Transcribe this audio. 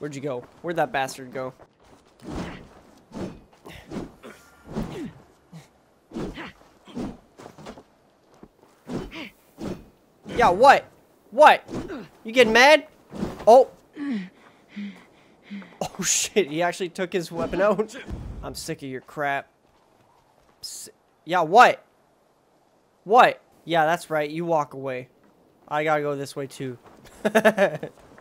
Where'd you go? Where'd that bastard go? Yeah, what? What? You getting mad? Oh. Oh, shit. He actually took his weapon out. I'm sick of your crap. Yeah, what? What? Yeah, that's right. You walk away. I gotta go this way, too.